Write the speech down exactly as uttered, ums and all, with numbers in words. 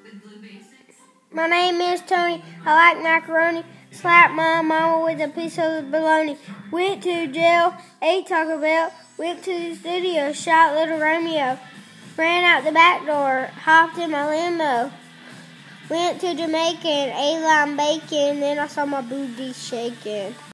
My name is Tony. I like macaroni. Slapped my mama with a piece of bologna. Went to jail, ate Taco Bell. Went to the studio, shot Little Romeo. Ran out the back door, hopped in my limo. Went to Jamaica and ate lime bacon. Then I saw my booty shaking.